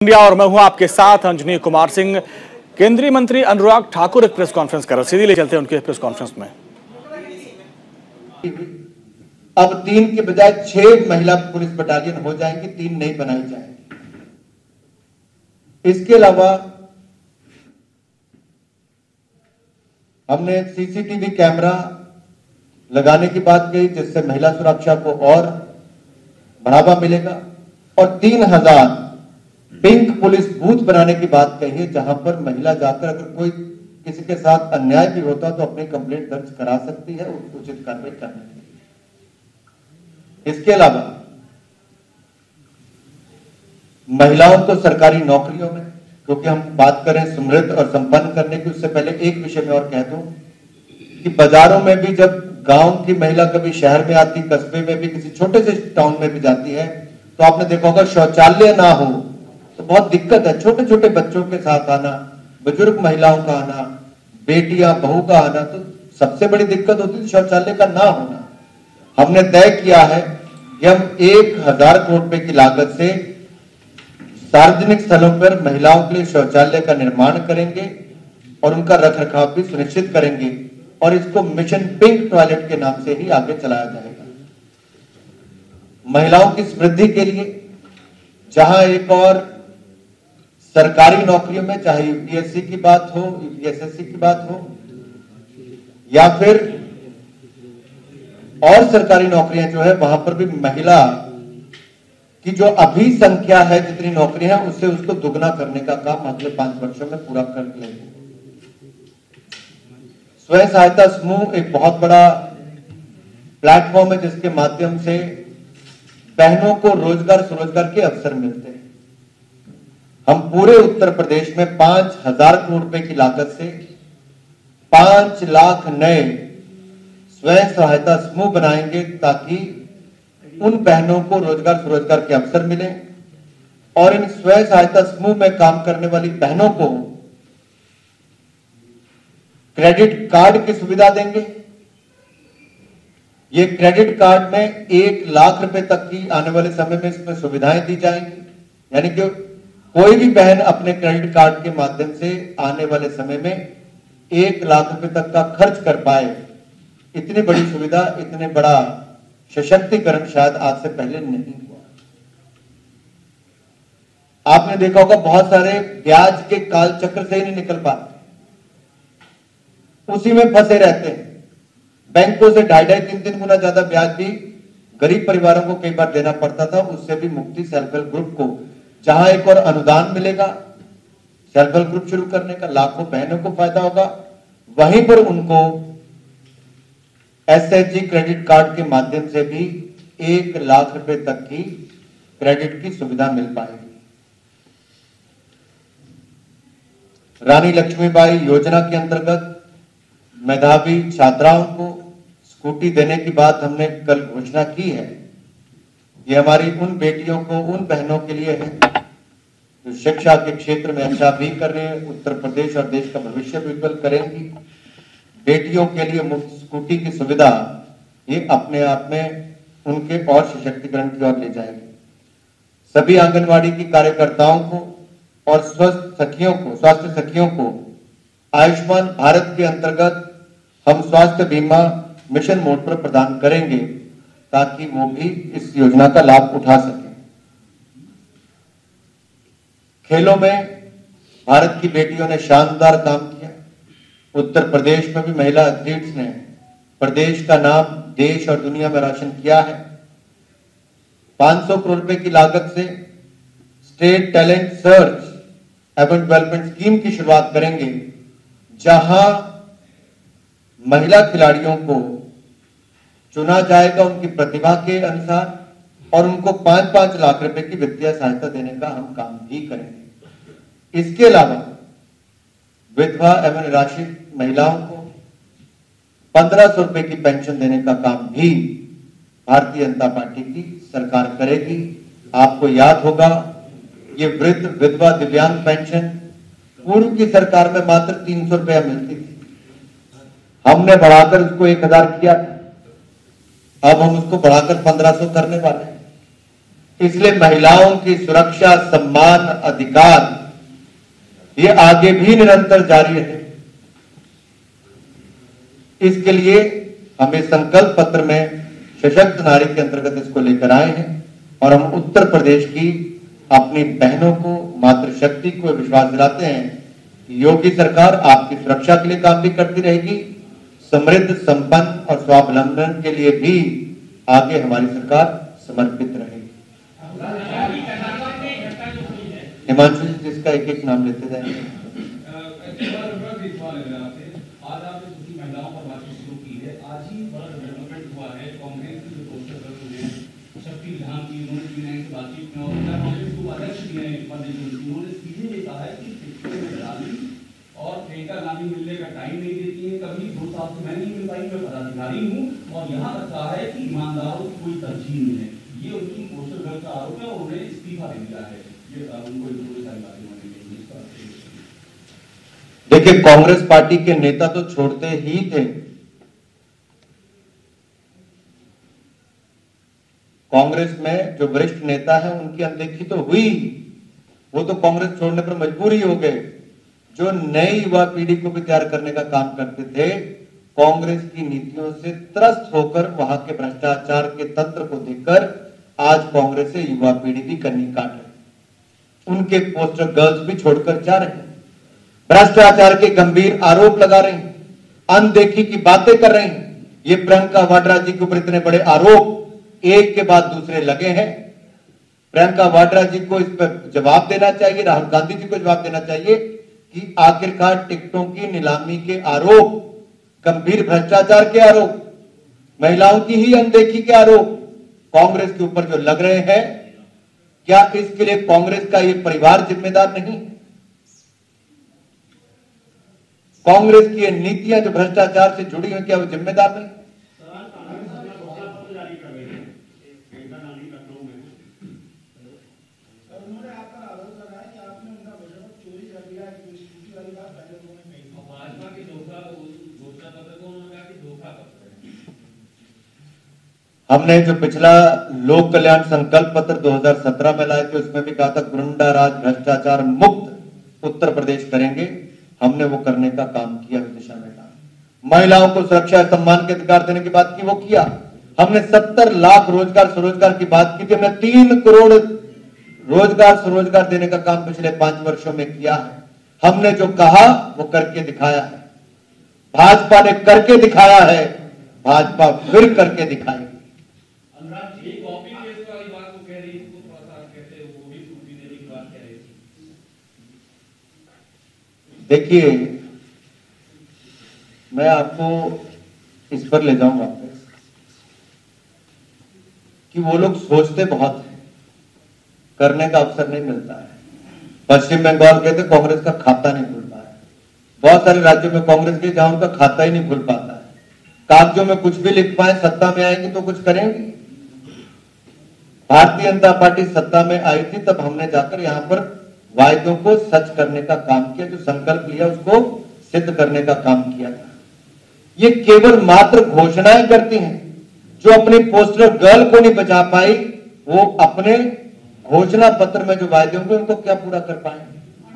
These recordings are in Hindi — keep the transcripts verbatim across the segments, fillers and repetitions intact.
इंडिया और मैं हूं आपके साथ अंजनी कुमार सिंह। केंद्रीय मंत्री अनुराग ठाकुर एक प्रेस कॉन्फ्रेंस कर रहे, सीधे ले चलते हैं उनके प्रेस कॉन्फ्रेंस में। अब तीन के बजाय छह महिला पुलिस बटालियन हो जाएंगी, तीन नहीं बनाई जाएंगी। इसके अलावा हमने सीसीटीवी कैमरा लगाने की बात कही, जिससे महिला सुरक्षा को और बढ़ावा मिलेगा, और तीन हजार पिंक पुलिस बूथ बनाने की बात कही है, जहां पर महिला जाकर अगर कोई किसी के साथ अन्याय भी होता तो अपनी कंप्लेंट दर्ज करा सकती है, उचित कार्रवाई करने के लिए। इसके अलावा महिलाओं को सरकारी नौकरियों में, क्योंकि हम बात करें समृद्ध और संपन्न करने की, उससे पहले एक विषय में और कह दूं कि बाजारों में भी जब गांव की महिला कभी शहर में आती, कस्बे में भी, किसी छोटे से टाउन में भी जाती है, तो आपने देखा होगा शौचालय ना हो तो बहुत दिक्कत है। छोटे छोटे बच्चों के साथ आना, बुजुर्ग महिलाओं का आना, बेटियां बहू का आना, तो सबसे बड़ी दिक्कत होती है शौचालय का ना होना। हमने तय किया है कि हम एक हजार करोड़ रुपए की लागत से सार्वजनिक स्थलों पर महिलाओं के लिए शौचालय का निर्माण करेंगे और उनका रखरखाव भी सुनिश्चित करेंगे, और इसको मिशन पिंक टॉयलेट के नाम से ही आगे चलाया जाएगा। महिलाओं की समृद्धि के लिए जहां एक और सरकारी नौकरियों में, चाहे यूपीएससी की बात हो, यूपीएसएससी की बात हो, या फिर और सरकारी नौकरियां जो है, वहां पर भी महिला की जो अभी संख्या है, जितनी नौकरियां हैं, उससे उसको दुगना करने का काम अगले पांच वर्षों में पूरा कर लेंगे। स्वयं सहायता समूह एक बहुत बड़ा प्लेटफॉर्म है, जिसके माध्यम से बहनों को रोजगार स्वरोजगार के अवसर मिलते हैं। हम पूरे उत्तर प्रदेश में पांच हजार करोड़ रुपए की लागत से पांच लाख नए स्वयं सहायता समूह बनाएंगे, ताकि उन बहनों को रोजगार स्वरोजगार के अवसर मिले, और इन स्वयं सहायता समूह में काम करने वाली बहनों को क्रेडिट कार्ड की सुविधा देंगे। ये क्रेडिट कार्ड में एक लाख रुपए तक की आने वाले समय में इसमें सुविधाएं दी जाएंगी, यानी कि कोई भी बहन अपने क्रेडिट कार्ड के माध्यम से आने वाले समय में एक लाख रुपए तक का खर्च कर पाए। इतनी बड़ी सुविधा, इतने बड़ा सशक्तिकरण शायद आज से पहले नहीं हुआ। आपने देखा होगा बहुत सारे ब्याज के काल चक्र से ही नहीं निकल पाते, उसी में फंसे रहते हैं। बैंकों से ढाई ढाई तीन तीन गुना ज्यादा ब्याज भी गरीब परिवारों को कई बार देना पड़ता था। उससे भी मुक्ति सेल्फ हेल्प ग्रुप को, जहां एक और अनुदान मिलेगा सेल्फ हेल्प ग्रुप शुरू करने का, लाखों बहनों को फायदा होगा, वहीं पर उनको एसएचजी क्रेडिट कार्ड के माध्यम से भी एक लाख रुपए तक की क्रेडिट की सुविधा मिल पाएगी। रानी लक्ष्मीबाई योजना के अंतर्गत मेधावी छात्राओं को स्कूटी देने की बात हमने कल घोषणा की है। ये हमारी उन बेटियों को, उन बहनों के लिए है जो शिक्षा के क्षेत्र में अच्छा भी कर रहे हैं, उत्तर प्रदेश और देश का भविष्य भी उज्जवल करेंगी। बेटियों के लिए मुफ्त स्कूटी की सुविधा ये अपने आप में उनके और सशक्तिकरण की ओर ले जाएगी। सभी आंगनवाड़ी की कार्यकर्ताओं को और स्वस्थ सखियों को, स्वास्थ्य सखियों को आयुष्मान भारत के अंतर्गत हम स्वास्थ्य बीमा मिशन मोड पर प्रदान करेंगे, ताकि वो भी इस योजना का लाभ उठा सकें। खेलों में भारत की बेटियों ने शानदार काम किया। उत्तर प्रदेश में भी महिला एथलीट्स ने प्रदेश का नाम देश और दुनिया में रोशन किया है। पांच सौ करोड़ रुपए की लागत से स्टेट टैलेंट सर्च एवं डेवलपमेंट स्कीम की शुरुआत करेंगे, जहां महिला खिलाड़ियों को चुना जाएगा उनकी प्रतिभा के अनुसार, और उनको पांच पांच लाख रुपए की वित्तीय सहायता देने का हम काम भी करेंगे। इसके अलावा विधवा एवं निराश्रित महिलाओं को पंद्रह सौ रुपए की पेंशन देने का काम भी भारतीय जनता पार्टी की सरकार करेगी। आपको याद होगा, ये वृद्ध विधवा दिव्यांग पेंशन पूर्व की सरकार में मात्र तीन सौ रुपया मिलती थी, हमने बढ़ाकर उसको एक हजार किया। अब हम उसको बढ़ाकर पंद्रह सौ करने वाले हैं। इसलिए महिलाओं की सुरक्षा, सम्मान, अधिकार ये आगे भी निरंतर जारी है। इसके लिए हम इस संकल्प पत्र में सशक्त नारी के अंतर्गत इसको लेकर आए हैं और हम उत्तर प्रदेश की अपनी बहनों को, मातृशक्ति को विश्वास दिलाते हैं कि योगी सरकार आपकी सुरक्षा के लिए काम भी करती रहेगी, समृद्ध, संपन्न और स्वावलंबन के लिए भी आगे हमारी सरकार समर्पित रहेगी। हिमांशु जी, जिसका एक एक नाम लेते जाएंगे। और प्रियंका गांधी मिलने का टाइम नहीं देती है, कभी दो साल से मैं नहीं मिल पाई, मैं पदाधिकारी हूँ, और यहाँ तक कहा है कि ईमानदारों की कोई तरजीह नहीं है। ये उनकी पोस्टर गर्ल का आरोप है और उन्हें इस्तीफा दे दिया है। ये उनको पूरी सारी बातें देखिए, कांग्रेस पार्टी के नेता तो छोड़ते ही थे। कांग्रेस में जो वरिष्ठ नेता है उनकी अनदेखी तो हुई, वो तो कांग्रेस छोड़ने पर मजबूर ही हो गए। जो नई युवा पीढ़ी को भी तैयार करने का काम करते थे, कांग्रेस की नीतियों से त्रस्त होकर वहां के भ्रष्टाचार के तंत्र को देखकर आज कांग्रेस से युवा पीढ़ी भी कन्नी काट रही, उनके पोस्टर गर्ल्स भी छोड़कर जा रहे हैं, भ्रष्टाचार के गंभीर आरोप लगा रही हैं, अनदेखी की बातें कर रही हैं। ये प्रियंका वाड्रा जी के ऊपर इतने बड़े आरोप एक के बाद दूसरे लगे हैं। प्रियंका वाड्रा जी को इस पर जवाब देना चाहिए, राहुल गांधी जी को जवाब देना चाहिए कि आखिरकार टिकटों की नीलामी के आरोप, गंभीर भ्रष्टाचार के आरोप, महिलाओं की ही अनदेखी के आरोप कांग्रेस के ऊपर जो लग रहे हैं, क्या इसके लिए कांग्रेस का ये परिवार जिम्मेदार नहीं? कांग्रेस की ये नीतियां जो भ्रष्टाचार से जुड़ी हैं, क्या वो जिम्मेदार नहीं? हमने जो पिछला लोक कल्याण संकल्प पत्र दो हज़ार सत्रह में लाए थे, उसमें भी कहा था गुंडा राज, भ्रष्टाचार मुक्त उत्तर प्रदेश करेंगे। हमने वो करने का काम किया, उस दिशा में काम। महिलाओं को सुरक्षा, सम्मान के अधिकार देने की बात की, वो किया। हमने सत्तर लाख रोजगार स्वरोजगार की बात की थी, हमने तीन करोड़ रोजगार स्वरोजगार देने का काम पिछले पांच वर्षों में किया है। हमने जो कहा वो करके दिखाया है। भाजपा ने करके दिखाया है, भाजपा फिर करके दिखाएगी। देखिए, मैं आपको इस पर ले जाऊंगा कि वो लोग सोचते बहुत हैं, करने का अवसर नहीं मिलता है। पश्चिम बंगाल गए थे, कांग्रेस का खाता नहीं खुल पाया। बहुत सारे राज्यों में कांग्रेस के जहां उनका खाता ही नहीं खुल पाता है। कागजों में कुछ भी लिख पाए, सत्ता में आएंगे तो कुछ करेंगे। भारतीय जनता पार्टी सत्ता में आई थी, तब हमने जाकर यहां पर वायदों को सच करने का काम किया, जो संकल्प लिया उसको सिद्ध करने का काम किया था। ये केवल मात्र घोषणाएं करती हैं। जो अपनी पोस्टर गर्ल को नहीं बचा पाई, वो अपने घोषणा पत्र में जो वायदे होंगे उनको क्या पूरा कर पाएंगे?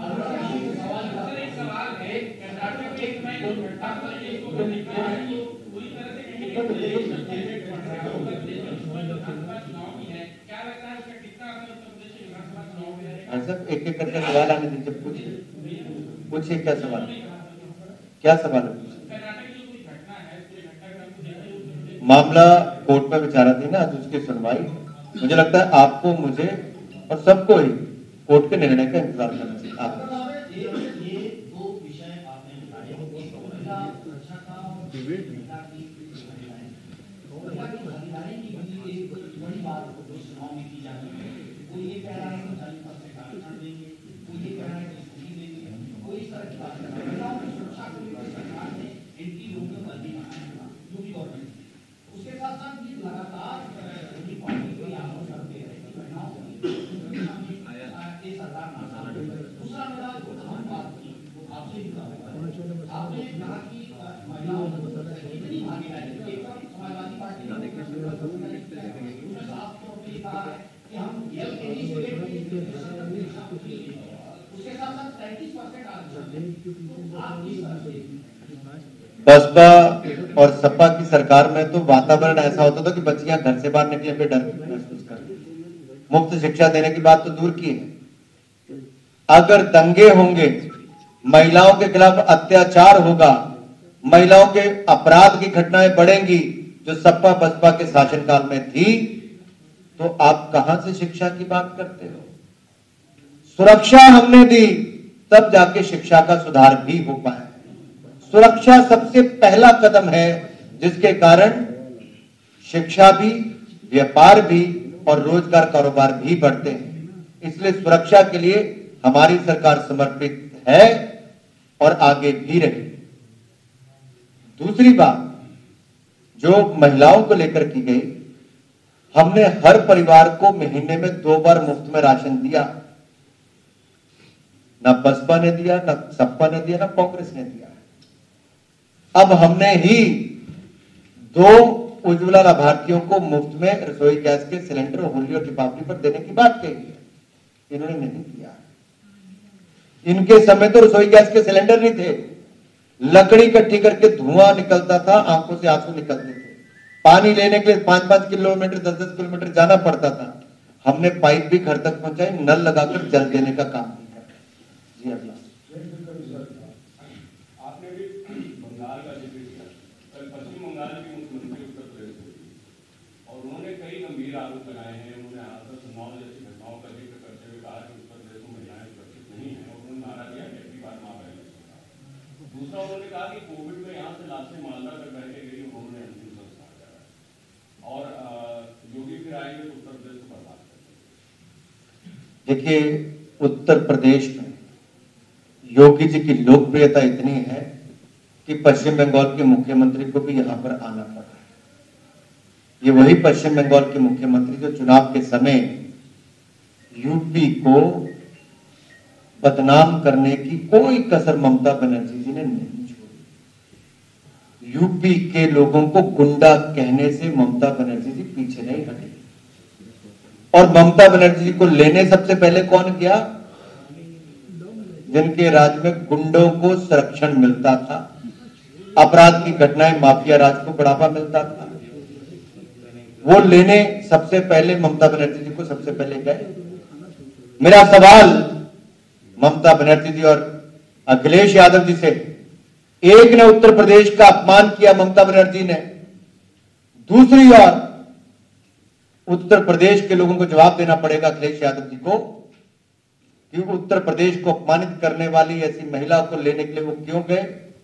एक एक करके सवाल आने दीजिए, पूछिए पूछिए क्या सवाल क्या सवाल है? मामला कोर्ट में विचाराधीन है, आज उसकी सुनवाई। मुझे लगता है आपको, मुझे और सबको ही कोर्ट के निर्णय का इंतजार करना चाहिए। आप कि हम ये इनिशिएटिव उसके साथ साथ पैंतीस परसेंट आप बसपा और सपा की सरकार में तो वातावरण ऐसा होता था कि बच्चियां घर से बाहर निकले पे डर महसूस करती। मुफ्त शिक्षा देने की बात तो दूर की है, अगर दंगे होंगे, महिलाओं के खिलाफ अत्याचार होगा, महिलाओं के अपराध की घटनाएं बढ़ेंगी जो सपा बसपा के शासनकाल में थी, तो आप कहां से शिक्षा की बात करते हो? सुरक्षा हमने दी तब जाके शिक्षा का सुधार भी हो पाया। सुरक्षा सबसे पहला कदम है जिसके कारण शिक्षा भी, व्यापार भी और रोजगार कारोबार भी बढ़ते हैं। इसलिए सुरक्षा के लिए हमारी सरकार समर्पित है और आगे भी रहेगी। दूसरी बात जो महिलाओं को लेकर की गई, हमने हर परिवार को महीने में दो बार मुफ्त में राशन दिया। ना बसपा ने दिया, ना सपा ने दिया, ना कांग्रेस ने दिया। अब हमने ही दो उज्ज्वला लाभार्थियों को मुफ्त में रसोई गैस के सिलेंडर होली और दीपावली पर देने की बात कही है, इन्होंने नहीं किया। इनके समय तो रसोई गैस के सिलेंडर नहीं थे, लकड़ी इकट्ठी करके धुआं निकलता था, आंखों से आंसू निकलते थे, पानी लेने के लिए पांच पांच किलोमीटर दस दस किलोमीटर जाना पड़ता था। हमने पाइप भी घर तक पहुंचाई, नल लगाकर जल देने का काम भी किया। जी अगला आपने भी बंगाल का जिक्र किया। कल पश्चिम बंगाल के मुख्यमंत्री उत्तर प्रदेश में और उन्होंने कई गंभीर आरोप लगाए हैं। उन्होंने आदर्श चुनाव जैसी घटनाओं का जिक्र करते हुए कहा कि उत्तर प्रदेश में महिलाएं सुरक्षित नहीं है और उन्होंने नारा दिया कि अगली बार मां बहन। दूसरा उन्होंने कहा कि कोविड में यहाँ से लाशें मालदा तक बह के गई, उन्होंने अंतिम संस्कार करा और योगी फिर आएंगे तो उत्तर प्रदेश को बर्बाद कर। देखिए, उत्तर प्रदेश में योगी जी की लोकप्रियता इतनी है कि पश्चिम बंगाल के मुख्यमंत्री को भी यहां पर आना पड़ा है। ये वही पश्चिम बंगाल के मुख्यमंत्री जो चुनाव के समय यूपी को बदनाम करने की कोई कसर ममता बनर्जी जी ने नहीं छोड़ी। यूपी के लोगों को गुंडा कहने से ममता बनर्जी जी पीछे नहीं हटे और ममता बनर्जी जी को लेने सबसे पहले कौन गया? जिनके राज्य में गुंडों को संरक्षण मिलता था, अपराध की घटनाएं, माफिया राज को बढ़ावा मिलता था, वो लेने सबसे पहले ममता बनर्जी जी को सबसे पहले गए। मेरा सवाल ममता बनर्जी जी और अखिलेश यादव जी से, एक ने उत्तर प्रदेश का अपमान किया ममता बनर्जी ने, दूसरी ओर उत्तर प्रदेश के लोगों को जवाब देना पड़ेगा अखिलेश यादव जी को कि उत्तर प्रदेश को अपमानित करने वाली ऐसी महिला को लेने के लिए वो क्यों गए,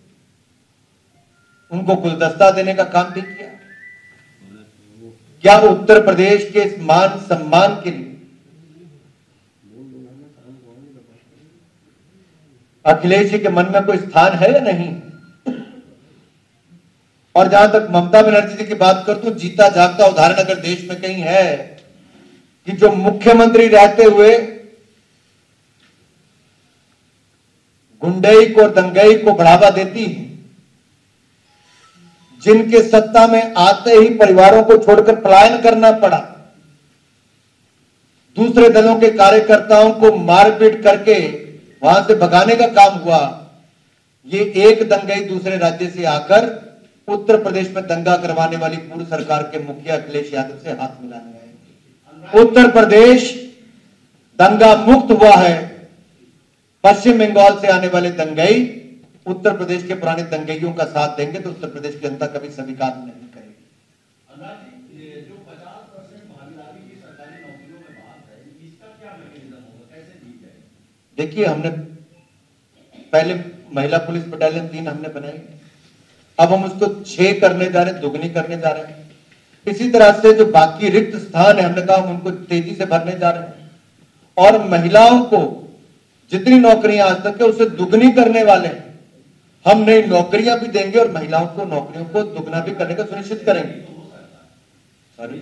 उनको गुलदस्ता देने का काम भी किया। क्या उत्तर प्रदेश के इस मान सम्मान के लिए अखिलेश जी के मन में कोई स्थान है या नहीं? और जहां तक ममता बनर्जी जी की बात कर, तो जीता जागता उदाहरण अगर देश में कहीं है कि जो मुख्यमंत्री रहते हुए गुंडई को और दंगई को बढ़ावा देती है, जिनके सत्ता में आते ही परिवारों को छोड़कर पलायन करना पड़ा, दूसरे दलों के कार्यकर्ताओं को मारपीट करके वहां से भगाने का काम हुआ, ये एक दंगई दूसरे राज्य से आकर उत्तर प्रदेश में दंगा करवाने वाली पूर्व सरकार के मुखिया अखिलेश यादव से हाथ मिलाने आए। उत्तर प्रदेश दंगा मुक्त हुआ है। पश्चिम बंगाल से आने वाले दंगई उत्तर प्रदेश के पुराने दंगइयों का साथ देंगे तो उत्तर प्रदेश की जनता कभी स्वीकार नहीं करेगी। जो पचास परसेंट भागीदारी की सरकारी नौकरियों में बात है, इसका क्या मैकेनिज्म होगा, कैसे दी जाएगी? देखिए, हमने पहले महिला पुलिस बटालियन तीन हमने बनाई, अब हम उसको छह करने जा रहे हैं, दुगनी करने जा रहे हैं। इसी तरह से जो बाकी रिक्त स्थान है, हमने कहा हम उनको तेजी से भरने जा रहे हैं और महिलाओं को जितनी नौकरियां आज तक है उससे दुगनी करने वाले हैं। हम नई नौकरियां भी देंगे और महिलाओं को नौकरियों को दुगना भी करने का सुनिश्चित करेंगे। सॉरी,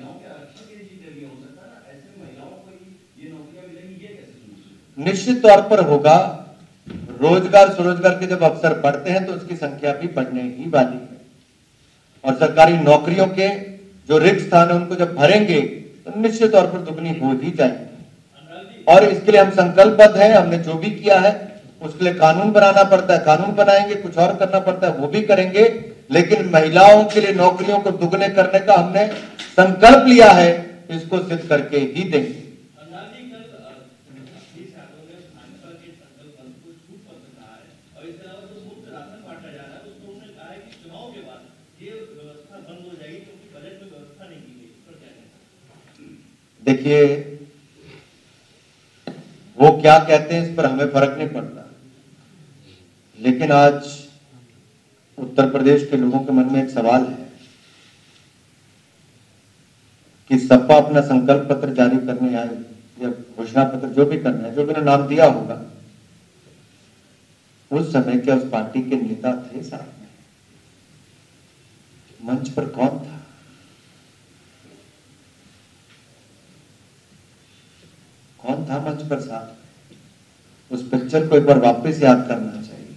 निश्चित तौर पर होगा। रोजगार स्वरोजगार के जब अवसर बढ़ते हैं तो उसकी संख्या भी बढ़ने ही वाली है और सरकारी नौकरियों के जो रिक्त स्थान है उनको जब भरेंगे तो निश्चित तौर पर दुगनी हो ही जाएगी। और इसके लिए हम संकल्पबद्ध हैं। हमने जो भी किया है उसके लिए कानून बनाना पड़ता है, कानून बनाएंगे, कुछ और करना पड़ता है वो भी करेंगे, लेकिन महिलाओं के लिए नौकरियों को दुगने करने का हमने संकल्प लिया है, इसको सिद्ध करके ही देंगे। देखिए, वो क्या कहते हैं इस पर हमें फर्क नहीं पड़ता, लेकिन आज उत्तर प्रदेश के लोगों के मन में एक सवाल है कि सपा अपना संकल्प पत्र जारी करने आए या घोषणा पत्र जो भी करना है, जो भी नाम दिया होगा, उस समय क्या उस पार्टी के नेता थे साथ में? मंच पर कौन था? कौन था मंच पर साथ? उस पिक्चर को एक बार वापस याद करना चाहिए।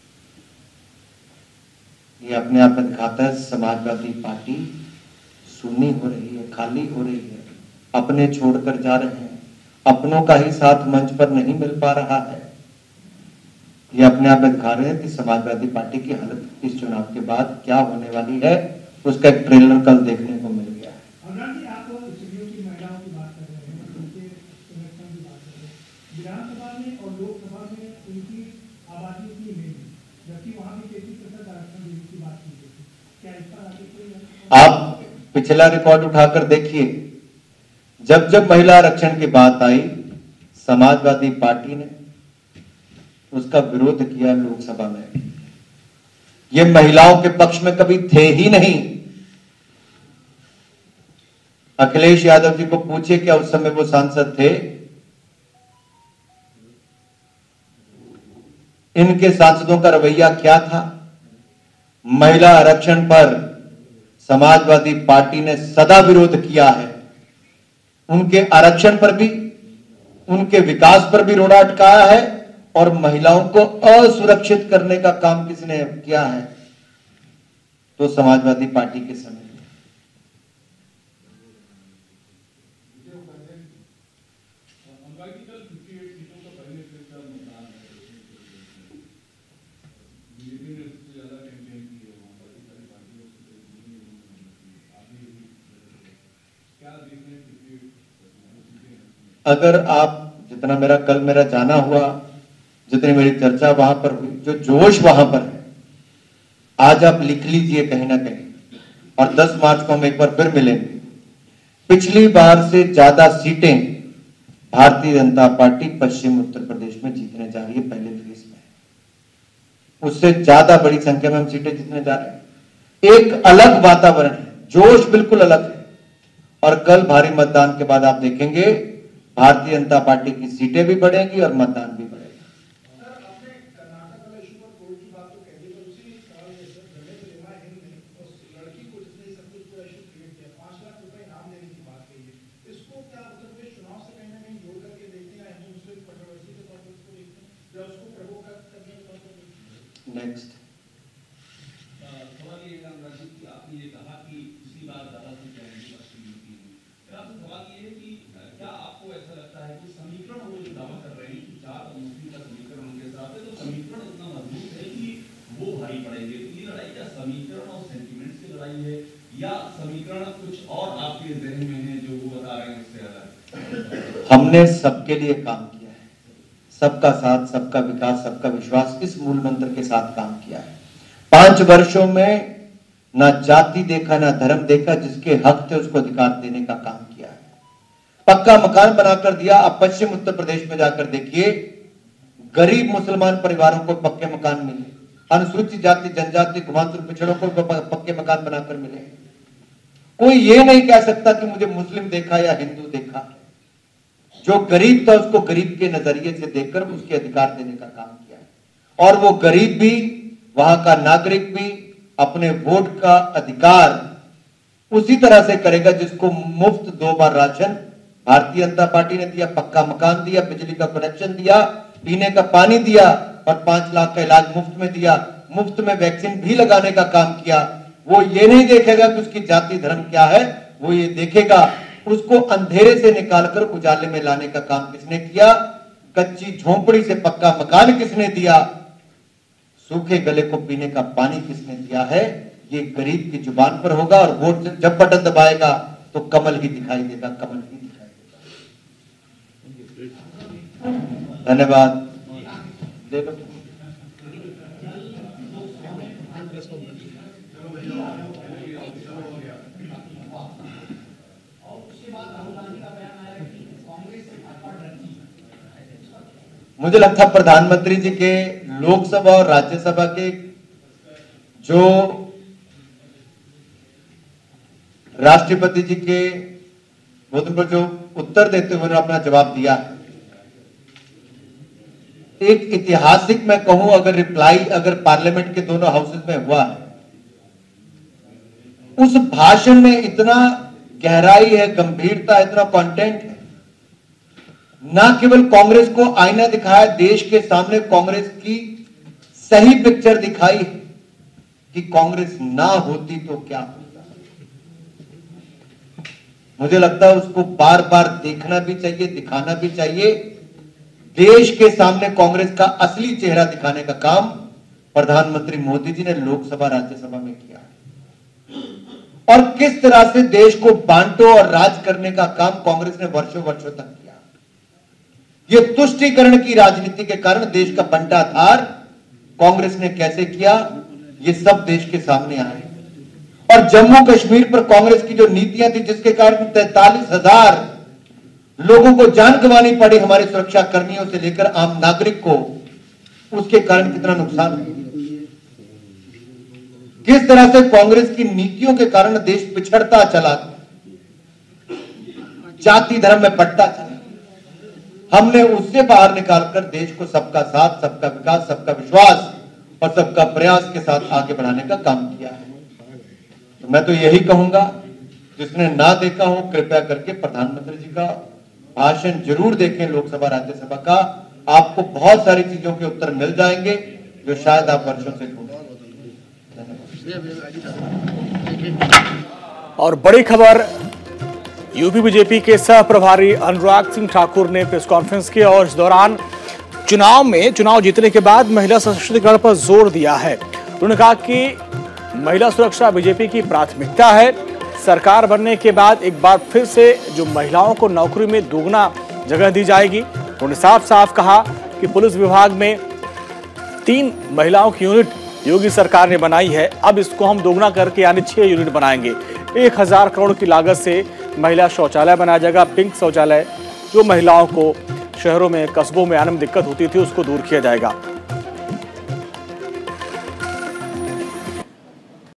ये अपने आप में दिखाता है समाजवादी पार्टी सुन्नी हो रही है, खाली हो रही है, अपने छोड़कर जा रहे हैं, अपनों का ही साथ मंच पर नहीं मिल पा रहा है। ये अपने आप में दिखा रहे हैं कि समाजवादी पार्टी की हालत इस चुनाव के बाद क्या होने वाली है, उसका एक ट्रेलर कल देखने को मिल गया है। विधानसभा में और लोकसभा में उनकी आबादी इतनी नहीं है, जबकि वहां भी तैंतीस प्रतिशत आरक्षण देने की बात की गई थी। क्या इसका आगे कोई? आप पिछला रिकॉर्ड उठाकर देखिए, जब जब महिला आरक्षण की बात आई, समाजवादी पार्टी ने उसका विरोध किया लोकसभा में। ये महिलाओं के पक्ष में कभी थे ही नहीं। अखिलेश यादव जी को पूछिए क्या उस समय वो सांसद थे? इनके सांसदों का रवैया क्या था? महिला आरक्षण पर समाजवादी पार्टी ने सदा विरोध किया है। उनके आरक्षण पर भी, उनके विकास पर भी रोड़ा अटकाया है, और महिलाओं को असुरक्षित करने का काम किसने किया है? तो समाजवादी पार्टी के समय। अगर आप जितना मेरा कल मेरा जाना हुआ, जितनी मेरी चर्चा वहां पर हुई, जो जोश वहां पर है, आज आप लिख लीजिए कहीं ना कहीं, और दस मार्च को हम एक बार फिर मिलेंगे। पिछली बार से ज्यादा सीटें भारतीय जनता पार्टी पश्चिम उत्तर प्रदेश में जीतने जा रही है पहले फेज में। उससे ज्यादा बड़ी संख्या में हम सीटें जीतने जा रहे हैं। एक अलग वातावरण है, जोश बिल्कुल अलग है। और कल भारी मतदान के बाद आप देखेंगे भारतीय जनता पार्टी की सीटें भी बढ़ेंगी और मतदान भी बढ़ेगा। नेक्स्ट सवाल ये कि आपने ये कहा कि पिछली बार ज्यादा सीट रहेंगी पश्चिम यूपी में, फिर आपसे सवाल ये है कि क्या आपको ऐसा लगता है कि समीकरण वो जो दावा कर रहे हैं कि चार और मुस्लिम का समीकरण उनके साथ है, तो समीकरण इतना मजबूत है कि वो भारी पड़ेंगे? तो ये लड़ाई क्या समीकरण और सेंटिमेंट्स की लड़ाई है, या समीकरण कुछ और आपके जहन में है जो वो बता रहे हैं उससे अलग? हमने सबके लिए काम किया है, सबका साथ, सबका विकास, सबका विश्वास, इस मूल मंत्र के साथ काम किया है। पांच वर्षों में ना जाति देखा ना धर्म देखा, जिसके हक थे उसको अधिकार देने का काम किया है। पक्का मकान बनाकर दिया। अब पश्चिम उत्तर प्रदेश में जाकर देखिए, गरीब मुसलमान परिवारों को पक्के मकान मिले, अनुसूचित जाति जनजाति घुमांतुर पिछड़ों को पक्के मकान बनाकर मिले। कोई ये नहीं कह सकता कि मुझे मुस्लिम देखा या हिंदू देखा। जो गरीब था उसको गरीब के नजरिए से देखकर उसके अधिकार देने का काम किया है। और वो गरीब भी, वहां का नागरिक भी अपने वोट का अधिकार उसी तरह से करेगा जिसको मुफ्त दो बार राशन भारतीय जनता पार्टी ने दिया, पक्का मकान दिया, बिजली का कनेक्शन दिया, पीने का पानी दिया, और पांच लाख का इलाज मुफ्त में दिया, मुफ्त में वैक्सीन भी लगाने का काम किया। वो ये नहीं देखेगा कि उसकी जाति धर्म क्या है, वो ये देखेगा उसको अंधेरे से निकालकर उजाले में लाने का काम किसने किया? कच्ची झोंपड़ी से पक्का मकान किसने दिया? सूखे गले को पीने का पानी किसने दिया है? ये गरीब की जुबान पर होगा और वोट जब बटन दबाएगा तो कमल ही दिखाई देगा, कमल ही दिखाई देगा। धन्यवाद। दे लो। मुझे लगता है प्रधानमंत्री जी के लोकसभा और राज्यसभा के जो राष्ट्रपति जी के पर जो उत्तर देते हुए अपना जवाब दिया, एक ऐतिहासिक मैं कहूं अगर रिप्लाई अगर पार्लियामेंट के दोनों हाउसेज में हुआ है, उस भाषण में इतना गहराई है, गंभीरता, इतना कंटेंट है। ना केवल कांग्रेस को आईना दिखाया, देश के सामने कांग्रेस की सही पिक्चर दिखाई कि कांग्रेस ना होती तो क्या होता। मुझे लगता है उसको बार बार देखना भी चाहिए, दिखाना भी चाहिए। देश के सामने कांग्रेस का असली चेहरा दिखाने का काम प्रधानमंत्री मोदी जी ने लोकसभा राज्यसभा में किया और किस तरह से देश को बांटो और राज करने का काम कांग्रेस ने वर्षों वर्षों तक किया। यह तुष्टीकरण की राजनीति के कारण देश का बंटाधार कांग्रेस ने कैसे किया, यह सब देश के सामने आए। और जम्मू कश्मीर पर कांग्रेस की जो नीतियां थी, जिसके कारण तैंतालीस हजार लोगों को जान गंवानी पड़ी, हमारे सुरक्षा कर्मियों से लेकर आम नागरिक को, उसके कारण कितना नुकसान हुआ। किस तरह से कांग्रेस की नीतियों के कारण देश पिछड़ता चला, जाति धर्म में बंटता चला। हमने उससे बाहर निकालकर देश को सबका साथ, सबका विकास, सबका विश्वास और सबका प्रयास के साथ आगे बढ़ाने का काम किया है। तो मैं तो यही कहूंगा, जिसने ना देखा हो कृपया करके प्रधानमंत्री जी का भाषण जरूर देखें लोकसभा राज्यसभा का। आपको बहुत सारी चीजों के उत्तर मिल जाएंगे जो शायद आप वर्षों से ढूंढ रहे हैं। और बड़ी खबर, यूपी बीजेपी के सह प्रभारी अनुराग सिंह ठाकुर ने प्रेस कॉन्फ्रेंस की और इस दौरान चुनाव में चुनाव जीतने के बाद महिला सशक्तिकरण पर जोर दिया है। उन्होंने कहा कि महिला सुरक्षा बीजेपी की प्राथमिकता है। सरकार बनने के बाद एक बार फिर से जो महिलाओं को नौकरी में दोगुना जगह दी जाएगी। उन्होंने साफ साफ कहा कि पुलिस विभाग में तीन महिलाओं की यूनिट योगी सरकार ने बनाई है, अब इसको हम दोगुना करके यानी छह यूनिट बनाएंगे। एक हजार करोड़ की लागत से महिला शौचालय बनाया जाएगा, पिंक शौचालय, जो महिलाओं को शहरों में, कस्बों में आने में दिक्कत होती थी उसको दूर किया जाएगा।